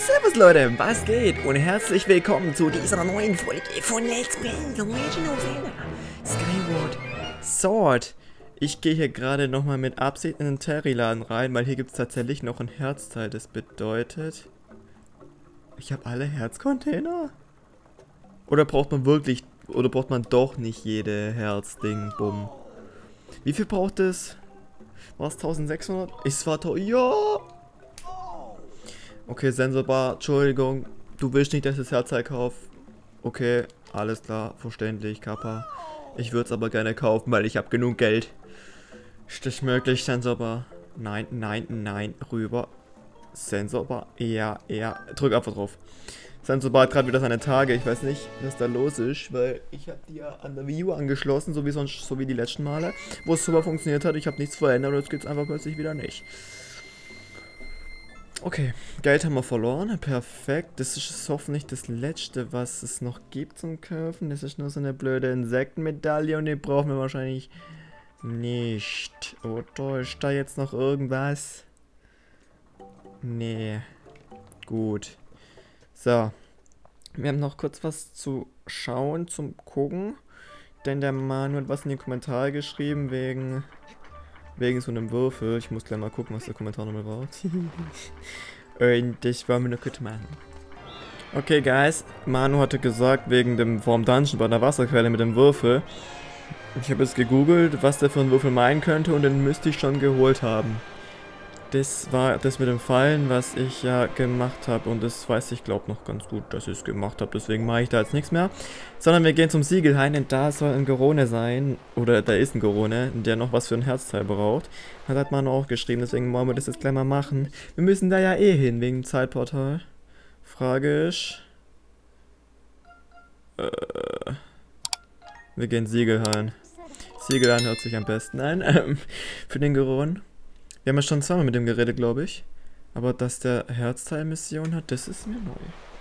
Servus Leute, was geht? Und herzlich willkommen zu dieser neuen Folge von Let's Play The Legend of Zelda Skyward Sword. Ich gehe hier gerade nochmal mit Absicht in den Terry-Laden rein, weil hier gibt es tatsächlich noch ein Herzteil. Das bedeutet, ich habe alle Herzcontainer? Oder braucht man wirklich, oder braucht man doch nicht jede Herzding, bumm. Wie viel braucht es? War es 1600? Es war teuer, ja! Okay, Sensorbar, Entschuldigung, du willst nicht, dass ich das Herzteil kaufe. Okay, alles klar, verständlich, Kappa. Ich würde es aber gerne kaufen, weil ich habe genug Geld. Ist das möglich, Sensorbar? Nein, nein, nein, rüber. Sensorbar, ja, drück einfach drauf. Sensorbar hat gerade wieder seine Tage, ich weiß nicht, was da los ist, weil ich habe die ja an der Wii U angeschlossen, so wie sonst, so wie die letzten Male, wo es super funktioniert hat. Ich habe nichts verändert und jetzt geht es einfach plötzlich wieder nicht. Okay, Geld haben wir verloren, perfekt. Das ist hoffentlich das letzte, was es noch gibt zum Kaufen. Das ist nur so eine blöde Insektenmedaille und die brauchen wir wahrscheinlich nicht. Oder ist da jetzt noch irgendwas? Nee. Gut. So. Wir haben noch kurz was zu schauen, zum Gucken. Denn der Manu hat was in die Kommentare geschrieben wegen so einem Würfel. Ich muss gleich mal gucken, was der Kommentar nochmal war. Und das wollen wir noch kurz machen. Okay, Guys. Manu hatte gesagt, wegen dem Vorm Dungeon bei der Wasserquelle mit dem Würfel. Ich habe jetzt gegoogelt, was der für einen Würfel meinen könnte und den müsste ich schon geholt haben. Das war das mit dem Fallen, was ich ja gemacht habe. Und das weiß ich, glaube noch ganz gut, dass ich es gemacht habe. Deswegen mache ich da jetzt nichts mehr. Sondern wir gehen zum Siegelhain, denn da soll ein Gorone sein. Oder da ist ein Gorone, der noch was für ein Herzteil braucht. Hat Manu auch geschrieben, deswegen wollen wir das jetzt gleich mal machen. Wir müssen da ja eh hin, wegen dem Zeitportal. Frage ist... wir gehen Siegelhain. Siegelhain hört sich am besten an. Für den Gorone. Wir haben ja schon zweimal mit dem geredet, glaube ich. Aber dass der Herzteil-Mission hat, das ist mir neu.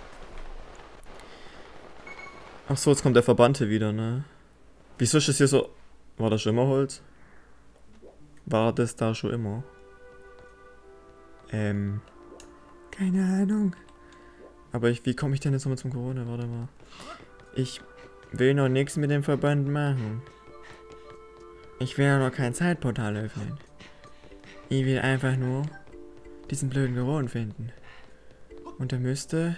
Ach so, jetzt kommt der Verbannte wieder, ne? Wieso ist das hier so... War das schon immer Holz? War das da schon immer? Keine Ahnung. Aber wie komme ich denn jetzt nochmal zum Corona? Warte mal. Ich will noch nichts mit dem Verband machen. Ich will ja noch kein Zeitportal öffnen. Ich will einfach nur diesen blöden Goron finden. Und der müsste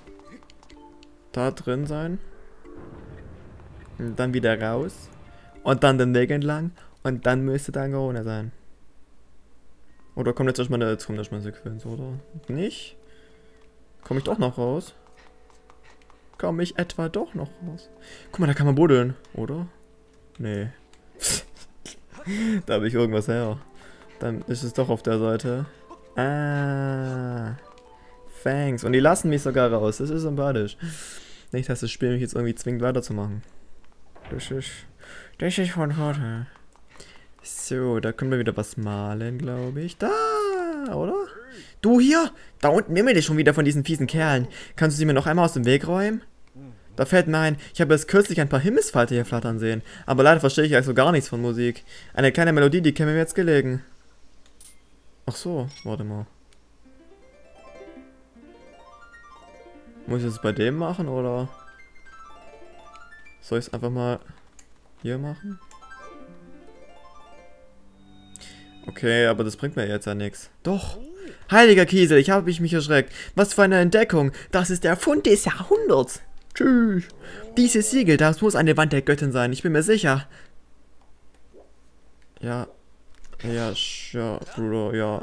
da drin sein. Und dann wieder raus. Und dann den Weg entlang. Und dann müsste da ein Goron sein. Oder kommt jetzt erstmal eine Sequenz, oder? Nicht? Komme ich doch noch raus? Komme ich etwa doch noch raus? Guck mal, da kann man buddeln, oder? Nee. Da habe ich irgendwas her. Dann ist es doch auf der Seite. Ah. Thanks. Und die lassen mich sogar raus. Das ist sympathisch. Nicht, dass das Spiel mich jetzt irgendwie zwingt weiterzumachen. Das ist von Vorteil. So, da können wir wieder was malen, glaube ich. Da, oder? Du hier! Da unten nimm mir dich schon wieder von diesen fiesen Kerlen. Kannst du sie mir noch einmal aus dem Weg räumen? Da fällt mir ein, ich habe jetzt kürzlich ein paar Himmelsfalter hier flattern sehen. Aber leider verstehe ich also gar nichts von Musik. Eine kleine Melodie, die käme mir jetzt gelegen. Ach so, warte mal. Muss ich das bei dem machen, oder? Soll ich es einfach mal hier machen? Okay, aber das bringt mir jetzt ja nichts. Doch! Heiliger Kiesel, ich habe mich erschreckt. Was für eine Entdeckung! Das ist der Fund des Jahrhunderts! Tschüss! Dieses Siegel, das muss eine Wand der Göttin sein, ich bin mir sicher. Ja. Ja, Bruder, ja,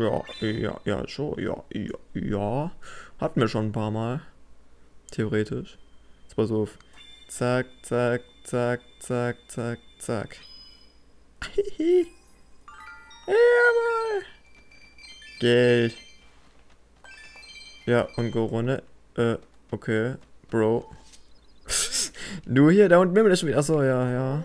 hatten wir schon ein paar Mal. Theoretisch. Jetzt pass auf. Zack, zack, zack, zack, zack, zack. Jawohl. Geld. Ja, und Gorone. Okay. Bro. Du hier, da unten bimmelt schon wieder. Achso, ja.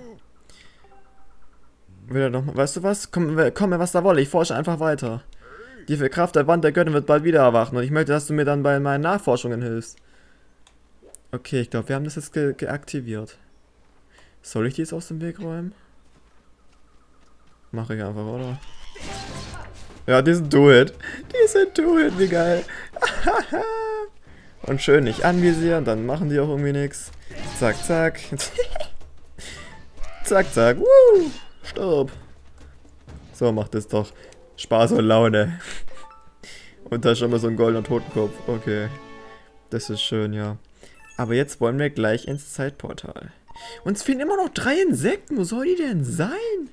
Wieder nochmal. Weißt du was? Komm, was da wolle. Ich forsche einfach weiter. Die Kraft der Wand der Göttin wird bald wieder erwachen. Und ich möchte, dass du mir dann bei meinen Nachforschungen hilfst. Okay, ich glaube, wir haben das jetzt geaktiviert. Soll ich die jetzt aus dem Weg räumen? Mache ich einfach, oder? Ja, die sind Do It, wie geil. Und schön nicht anvisieren, dann machen die auch irgendwie nichts. Zack, zack. Zack, zack. Stopp. So macht es doch Spaß und Laune. Und da ist schon mal so ein goldener Totenkopf. Okay. Das ist schön, ja. Aber jetzt wollen wir gleich ins Zeitportal. Uns fehlen immer noch 3 Insekten. Wo soll die denn sein?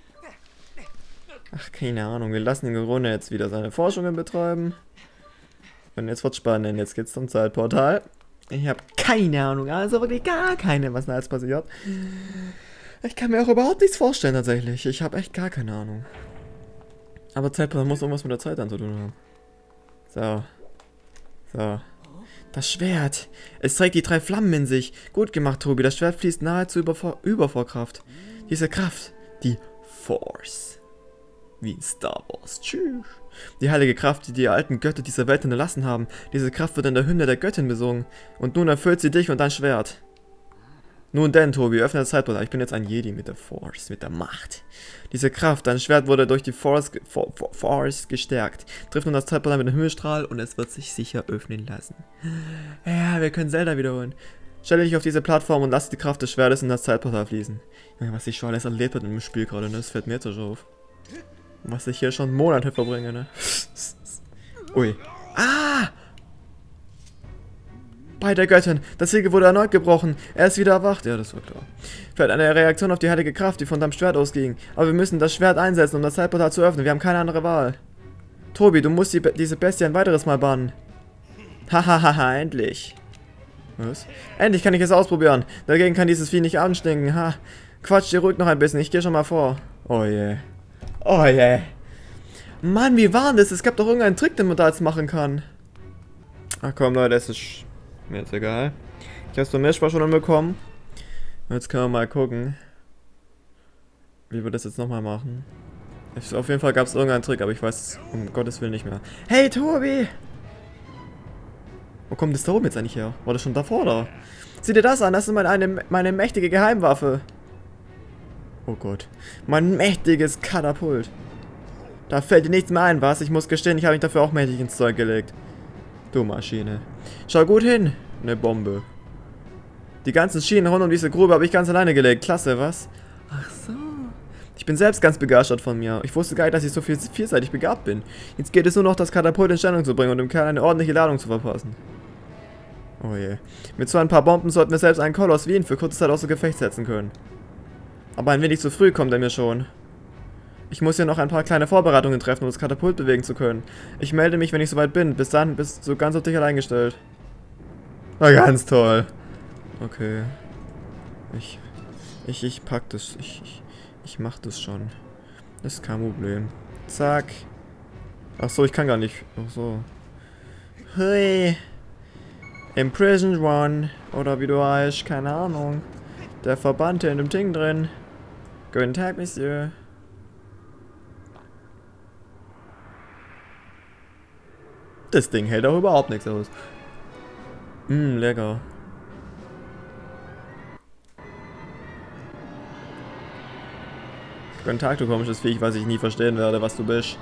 Ach, keine Ahnung. Wir lassen den Runde jetzt wieder seine Forschungen betreiben. Und jetzt wird's spannend. Jetzt geht's zum Zeitportal. Ich habe keine Ahnung. Also wirklich gar keine, was da jetzt passiert. Ich kann mir auch überhaupt nichts vorstellen, tatsächlich. Ich habe echt gar keine Ahnung. Aber Zeitportal muss irgendwas mit der Zeit dann zu tun haben. So. So. Das Schwert. Es trägt die 3 Flammen in sich. Gut gemacht, Tobi. Das Schwert fließt nahezu über vor Kraft. Diese Kraft. Die Force. Wie in Star Wars. Tschüss. Die heilige Kraft, die die alten Götter dieser Welt hinterlassen haben. Diese Kraft wird in der Hymne der Göttin besungen. Und nun erfüllt sie dich und dein Schwert. Nun denn, Tobi, öffne das Zeitportal. Ich bin jetzt ein Jedi mit der Force, mit der Macht. Diese Kraft, dein Schwert wurde durch die Force gestärkt. Trifft nun das Zeitportal mit dem Himmelstrahl und es wird sich sicher öffnen lassen. Ja, wir können Zelda wiederholen. Stelle dich auf diese Plattform und lass die Kraft des Schwertes in das Zeitportal fließen. Was ich schon alles erlebt habe im Spiel gerade, ne? Das fällt mir jetzt schon auf. Was ich hier schon Monate verbringe, ne? Ui. Ah! Bei der Göttin. Das Siegel wurde erneut gebrochen. Er ist wieder erwacht. Ja, das war klar. Vielleicht eine Reaktion auf die heilige Kraft, die von deinem Schwert ausging. Aber wir müssen das Schwert einsetzen, um das Zeitportal zu öffnen. Wir haben keine andere Wahl. Tobi, du musst diese Bestie ein weiteres Mal bannen. Hahaha, endlich. Was? Endlich kann ich es ausprobieren. Dagegen kann dieses Vieh nicht anstinken. Ha. Quatsch dir ruhig noch ein bisschen. Ich gehe schon mal vor. Oh je. Oh je. Mann, wie war denn das? Es gab doch irgendeinen Trick, den man da jetzt machen kann. Ach komm, Leute, das ist mir jetzt egal. Ich habe so Meerspar schon bekommen. Jetzt können wir mal gucken, wie wir das jetzt nochmal machen. Auf jeden Fall gab es irgendeinen Trick, aber ich weiß um Gottes Willen nicht mehr. Hey, Tobi! Wo kommt das da oben jetzt eigentlich her? War das schon davor, oder? Sieh dir das an, das ist meine mächtige Geheimwaffe. Oh Gott. Mein mächtiges Katapult. Da fällt dir nichts mehr ein, was? Ich muss gestehen, ich habe mich dafür auch mächtig ins Zeug gelegt. Du Maschine. Schau gut hin. Eine Bombe. Die ganzen Schienen rund um diese Grube habe ich ganz alleine gelegt. Klasse, was? Ach so. Ich bin selbst ganz begeistert von mir. Ich wusste gar nicht, dass ich so vielseitig begabt bin. Jetzt geht es nur noch, das Katapult in Stellung zu bringen und dem Kerl eine ordentliche Ladung zu verpassen. Oh je. Mit so ein paar Bomben sollten wir selbst einen Koloss wie ihn für kurze Zeit außer Gefecht setzen können. Aber ein wenig zu früh kommt er mir schon. Ich muss hier noch ein paar kleine Vorbereitungen treffen, um das Katapult bewegen zu können. Ich melde mich, wenn ich soweit bin. Bis dann bist du ganz auf dich allein gestellt. Na, ganz toll. Okay. Ich pack das. Ich mach das schon. Das ist kein Problem. Zack. Achso, ich kann gar nicht. Achso. Hui. Imprisoned One. Oder wie du heißt, keine Ahnung. Der Verbannte in dem Ding drin. Guten Tag, Monsieur. Das Ding hält auch überhaupt nichts aus. Lecker. Guten Tag, du komisches Viech, was ich nie verstehen werde, was du bist.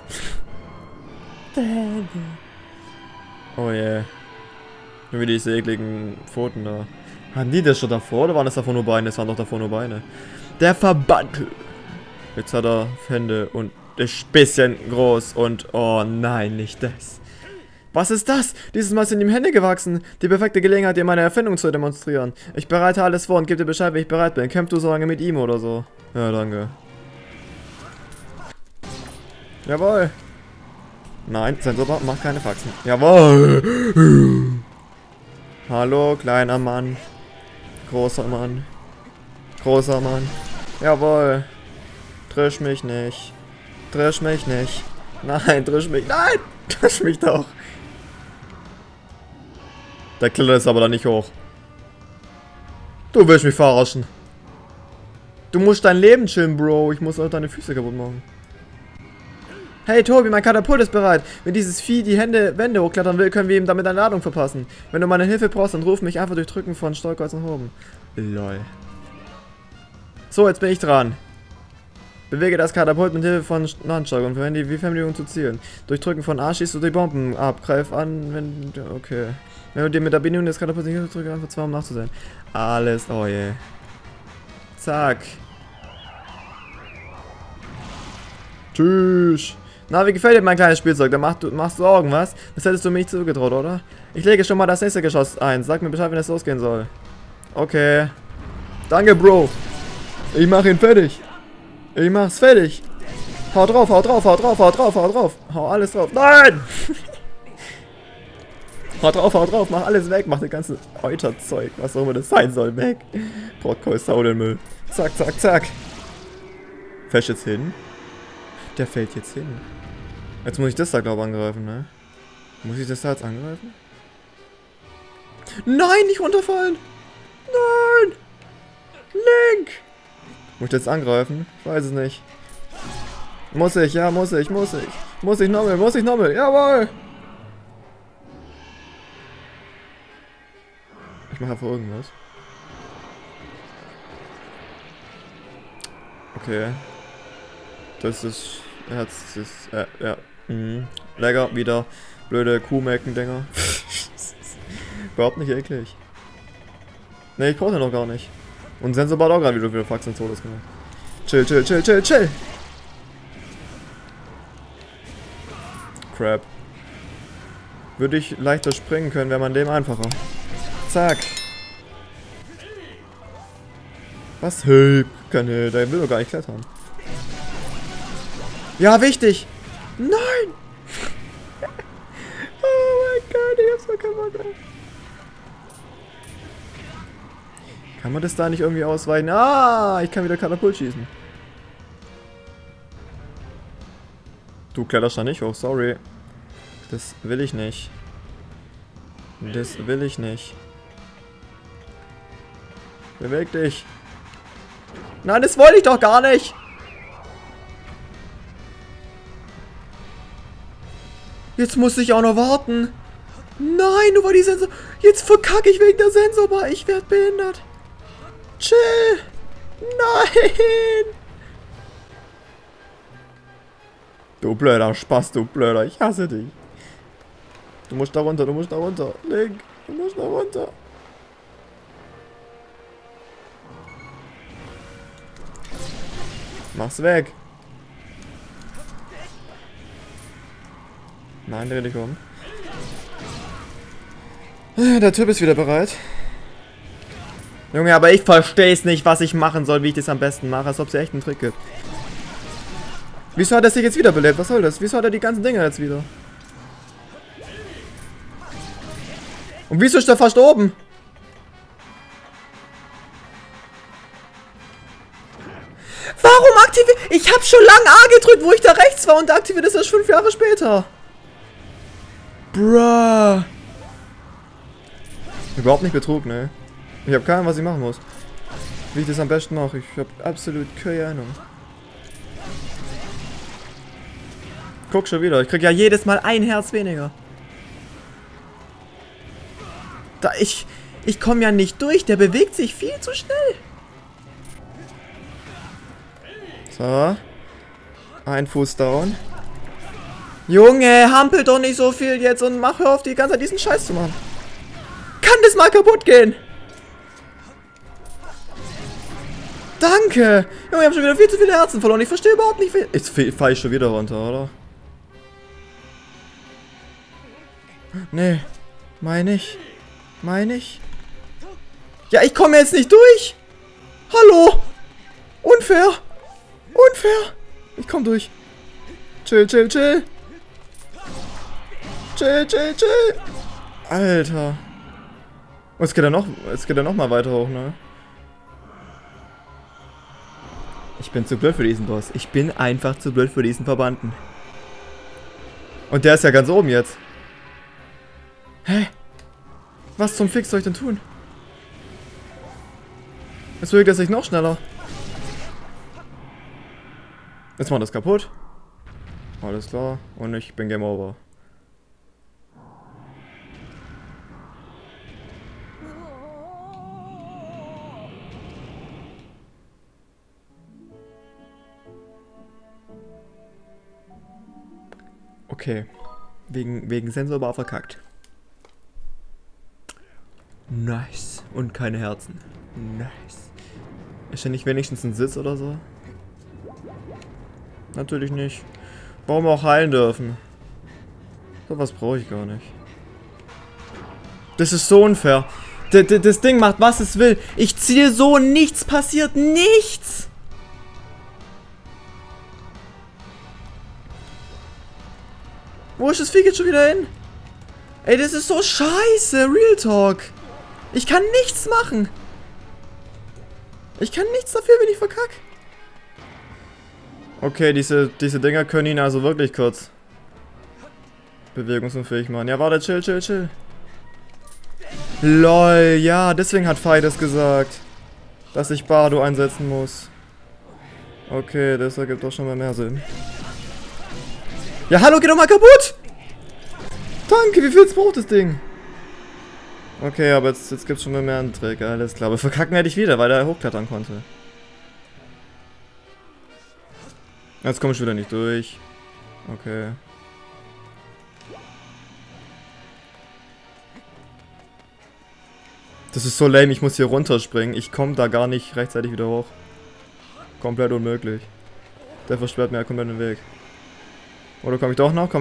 Oh je. Nur wie diese ekligen Pfoten da. Hatten die das schon davor oder waren das davor nur Beine? Das waren doch davor nur Beine. Der Verband. Jetzt hat er Hände und ist ein bisschen groß und oh nein, nicht das. Was ist das? Dieses Mal sind ihm Hände gewachsen. Die perfekte Gelegenheit, dir meine Erfindung zu demonstrieren. Ich bereite alles vor und gebe dir Bescheid, wenn ich bereit bin. Kämpf du so lange mit ihm oder so. Ja, danke. Jawohl. Nein, Sensor macht keine Faxen. Jawohl. Hallo, kleiner Mann. Großer Mann. Großer Mann. Jawohl. Trisch mich nicht. Trisch mich nicht. Nein, trisch mich. Nein! Trisch mich doch. Der klettert ist aber da nicht hoch. Du willst mich verarschen. Du musst dein Leben chillen, Bro. Ich muss auch deine Füße kaputt machen. Hey Tobi, mein Katapult ist bereit. Wenn dieses Vieh die Wände hochklettern will, können wir ihm damit eine Ladung verpassen. Wenn du meine Hilfe brauchst, dann ruf mich einfach durch Drücken von Steuerkreuz nach oben. Lol. So, jetzt bin ich dran. Bewege das Katapult mit Hilfe von Nunchuck und verwende die Fernbedienung zu zielen. Durch Drücken von A schießt du die Bomben ab. Greif an, wenn... Okay. Wenn du dir mit der Bedienung des Katapults nicht drückst, einfach 2, um nachzusehen. Alles... Oh je. Zack. Tschüss. Na, wie gefällt dir mein kleines Spielzeug? Da machst du irgendwas? Das hättest du mir nicht zugetraut, oder? Ich lege schon mal das nächste Geschoss ein. Sag mir Bescheid, wenn es losgehen soll. Okay. Danke, Bro. Ich mach ihn fertig. Ich mach's fertig. Hau drauf, hau drauf, hau drauf, hau drauf, hau drauf. Hau alles drauf. Nein! Hau drauf, mach alles weg. Mach das ganze Euterzeug, was auch immer das sein soll, weg. Brotkreuz, hau den Müll. Zack, zack, zack. Fällst jetzt hin? Der fällt jetzt hin. Jetzt muss ich das da, glaube ich, angreifen, ne? Muss ich das da jetzt angreifen? Nein, nicht runterfallen! Nein! Link! Muss ich das angreifen? Ich weiß es nicht. Muss ich, ja, muss ich. Muss ich nochmal, jawohl! Ich mache einfach irgendwas. Okay. Das ist... Herz ist... ja. Lecker, wieder. Blöde Kuhmelken-Dinger. Überhaupt nicht eklig. Ne, ich brauche den noch gar nicht. Und Sensor baut auch gerade wieder Fax und Todes gemacht. Chill, chill, chill, chill, chill! Crap. Würde ich leichter springen können, wäre man dem einfacher. Zack. Was? Hey, der will doch gar nicht klettern. Ja, wichtig! Nein! Oh mein Gott, ich hab's so kaputt. Kann man das da nicht irgendwie ausweichen? Ah, ich kann wieder Katapult schießen. Du kletterst da nicht hoch, sorry. Das will ich nicht. Das will ich nicht. Beweg dich. Nein, das wollte ich doch gar nicht. Jetzt muss ich auch noch warten. Nein, nur weil die Sensor... Jetzt verkacke ich wegen der Sensorbar. Ich werde behindert. Chill. Nein. Du blöder Spaß, du blöder. Ich hasse dich. Du musst da runter, du musst da runter. Link, du musst da runter. Mach's weg. Nein, dreh dich um. Der Typ ist wieder bereit. Junge, aber ich verstehe es nicht, was ich machen soll, wie ich das am besten mache, als ob es echt einen Trick gibt. Wieso hat er sich jetzt wiederbelebt? Was soll das? Wieso hat er die ganzen Dinger jetzt wieder? Und wieso ist er fast oben? Warum aktiviert... Ich habe schon lange A gedrückt, wo ich da rechts war und aktiviert ist erst 5 Jahre später. Bruh. Überhaupt nicht Betrug, ne? Ich habe keine Ahnung, was ich machen muss. Wie ich das am besten mache. Ich habe absolut keine Ahnung. Guck schon wieder. Ich krieg ja jedes Mal ein Herz weniger. Da ich komme ja nicht durch. Der bewegt sich viel zu schnell. So. Ein Fuß down. Junge, hampel doch nicht so viel jetzt und hör auf, die ganze Zeit diesen Scheiß zu machen. Kann das mal kaputt gehen? Danke! Junge, ich habe schon wieder viel zu viele Herzen verloren. Ich verstehe überhaupt nicht, wie... Jetzt fall ich schon wieder runter, oder? Nee. Meine ich. Meine ich. Ja, ich komme jetzt nicht durch. Hallo? Unfair. Unfair. Ich komme durch. Chill, chill, chill. Chill, chill, chill. Alter. Oh, jetzt geht er noch mal weiter hoch, ne? Ich bin zu blöd für diesen Boss. Ich bin einfach zu blöd für diesen Verbannten. Und der ist ja ganz oben jetzt. Hä? Was zum Fix soll ich denn tun? Jetzt bewegt er sich noch schneller. Jetzt macht das kaputt. Alles klar. Und ich bin Game Over. Okay. Wegen Sensorbar verkackt. Nice. Und keine Herzen. Nice. Ist ja nicht wenigstens ein Sitz oder so? Natürlich nicht. Warum auch heilen dürfen? So was brauche ich gar nicht. Das ist so unfair. Das Ding macht, was es will. Ich ziehe so, nichts passiert. Nichts! Wo ist das Vieh jetzt schon wieder hin? Ey, das ist so scheiße. Real Talk. Ich kann nichts machen. Ich kann nichts dafür, wenn ich verkacke. Okay, diese Dinger können ihn also wirklich kurz bewegungsunfähig machen. Ja, warte, chill. LOL, ja, deswegen hat Fei das gesagt. Dass ich Bardo einsetzen muss. Okay, das ergibt doch schon mal mehr Sinn. Ja, hallo, geh doch mal kaputt! Danke, wie viel braucht das Ding? Okay, aber jetzt gibt's schon mal mehr einen Trick, alles klar. Aber verkacken hätte ich wieder, weil er hochklettern konnte. Jetzt komme ich wieder nicht durch. Okay. Das ist so lame, ich muss hier runterspringen. Ich komme da gar nicht rechtzeitig wieder hoch. Komplett unmöglich. Der versperrt mir komplett den Weg. Oder komme ich doch noch?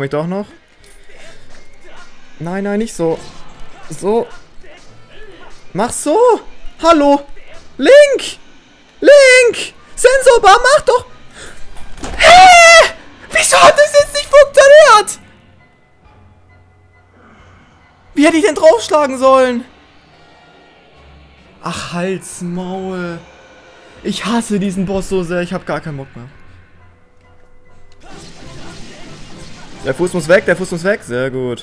Nein, nicht so. So. Mach so. Hallo. Link. Sensorbar, mach doch. Hä? Wieso hat das jetzt nicht funktioniert? Wie hätte ich denn draufschlagen sollen? Ach, halt's Maul. Ich hasse diesen Boss so sehr, ich habe gar keinen Bock mehr. Der Fuß muss weg, Sehr gut.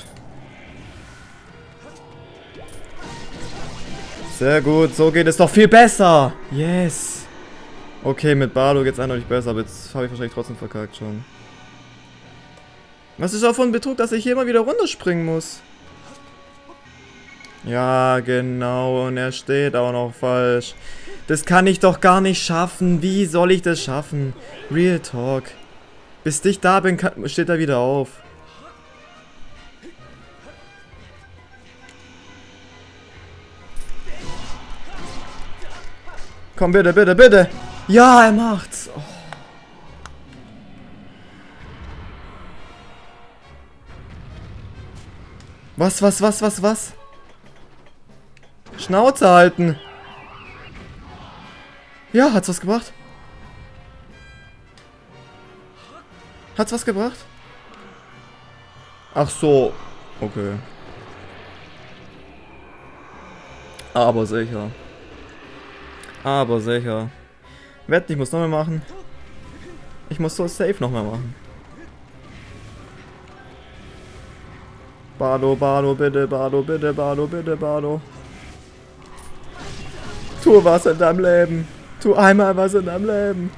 Sehr gut, so geht es doch viel besser. Yes. Okay, mit Bardo geht's eindeutig besser, aber jetzt habe ich wahrscheinlich trotzdem verkackt schon. Was ist auch von Betrug, dass ich hier immer wieder runterspringen muss? Ja, genau, und er steht auch noch falsch. Das kann ich doch gar nicht schaffen. Wie soll ich das schaffen? Real Talk. Bis ich da bin, steht er wieder auf. Komm, bitte. Ja, er macht's. Oh. Was? Schnauze halten. Ja, hat's was gebracht? Ach so. Okay. Aber sicher. Wetten, ich muss nochmal machen. Ich muss so safe nochmal machen. Bardo, bitte, Bardo. Tu was in deinem Leben. Tu einmal was in deinem Leben.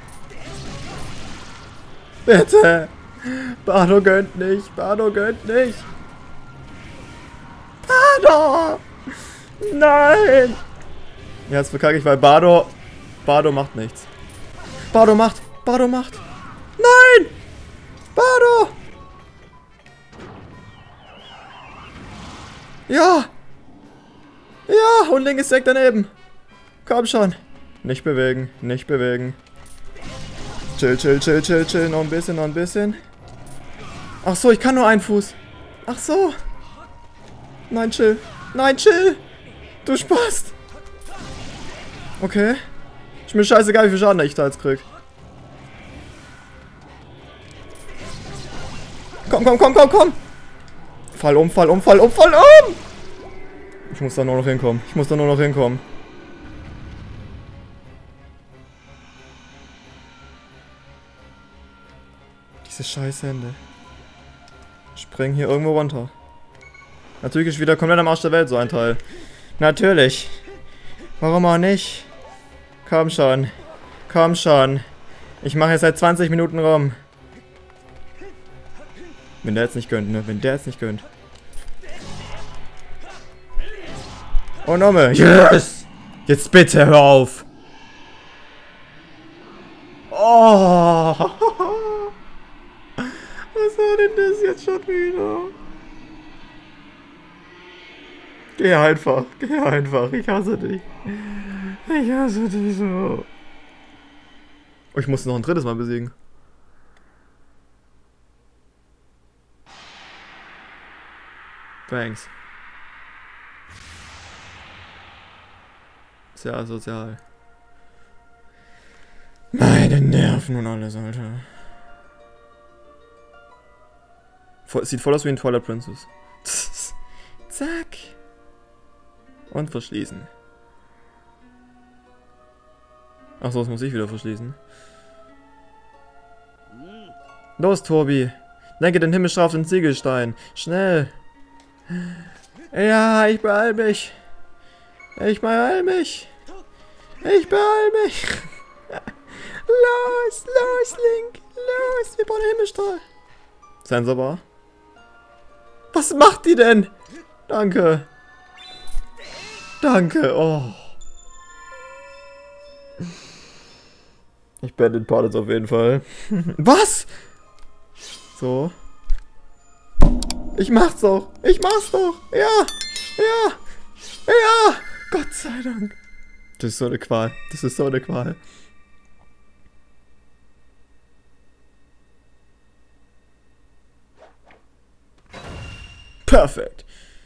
Bitte. Bardo gönnt nicht. Bardo! Nein! Jetzt verkacke ich, weil Bardo macht nichts. Bardo macht! Nein! Bardo! Ja! Und linkes Eck daneben. Komm schon. Nicht bewegen. Chill. Noch ein bisschen. Ach so, ich kann nur einen Fuß. Ach so. Nein, chill. Du Spast. Okay. Ist mir scheißegal, wie viel Schaden ich da jetzt krieg. Komm. Fall um. Ich muss da nur noch hinkommen. Diese scheiß Hände. Spring hier irgendwo runter. Natürlich ist wieder komplett am Arsch der Welt so ein Teil. Natürlich. Warum auch nicht? Komm schon. Ich mache jetzt seit 20 Minuten rum. Wenn der jetzt nicht gönnt, ne? Oh, nochmal. Yes! Jetzt bitte hör auf. Oh. Was war denn das jetzt schon wieder? Geh einfach, ich hasse dich. Ich hasse dich so. Oh, ich muss noch ein drittes Mal besiegen. Thanks. Sehr asozial. Meine Nerven und alles, Alter. Sieht voll aus wie ein Twilight Princess. Zack. Und verschließen. Achso, das muss ich wieder verschließen. Los, Tobi. Lenke den Himmelsstrahl auf den Ziegelstein. Schnell. Ja, ich beeil mich. Ich beeil mich. Los, Link. Los, wir brauchen den Himmelstrahl. Sensorbar. Was macht die denn? Danke. Oh. Ich beende den Part jetzt auf jeden Fall. Was? So. Ich mach's doch. Ja. Gott sei Dank. Das ist so eine Qual. Perfekt.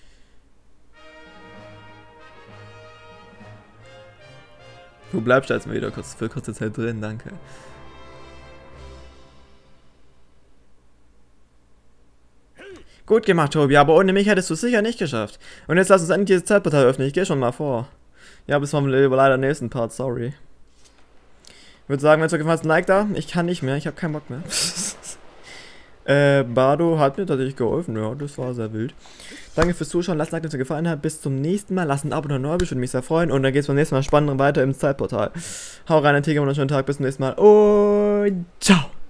Du bleibst jetzt mal wieder für kurze Zeit drin, danke. Gut gemacht, Tobi, aber ohne mich hättest du es sicher nicht geschafft. Und jetzt lass uns endlich dieses Zeitportal öffnen, ich gehe schon mal vor. Ja, bis zum leider nächsten Part, sorry. Ich würde sagen, wenn es euch gefallen hat, ein Like da. Ich kann nicht mehr, ich habe keinen Bock mehr. Bardo hat mir tatsächlich geholfen, ja, das war sehr wild. Danke fürs Zuschauen, lasst ein Like, wenn es euch gefallen hat. Bis zum nächsten Mal, lasst ein Abo und ein Neubild, würde mich sehr freuen. Und dann geht es beim nächsten Mal spannend weiter im Zeitportal. Hau rein, ein Tiger und einen schönen Tag, bis zum nächsten Mal und ciao!